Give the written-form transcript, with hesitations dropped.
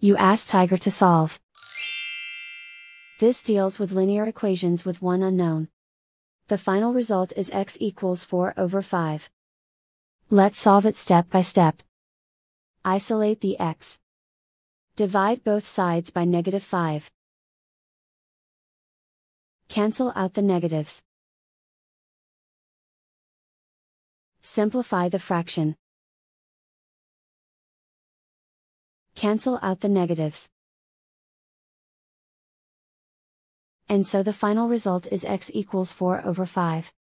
You ask Tiger to solve. This deals with linear equations with one unknown. The final result is x equals 4/5. Let's solve it step by step. Isolate the x. Divide both sides by -5. Cancel out the negatives. Simplify the fraction. Cancel out the negatives. And so the final result is x equals 4/5.